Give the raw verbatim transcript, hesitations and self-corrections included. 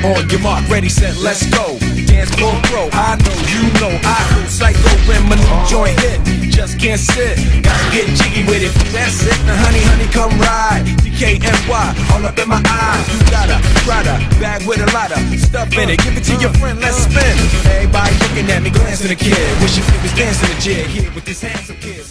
On your mark, ready, set, let's go. Dance floor pro, I know, you know, I go psycho when my new joint hit. Just can't sit, gotta get jiggy with it. That's it, now honey, honey, come ride. D K N Y, all up in my eyes. You got a Prada bag with a lot of stuff in it. Give it to your friend, let's spin. Everybody looking at me, glancing a kid. Wish you was dancing a jig here with this handsome kid.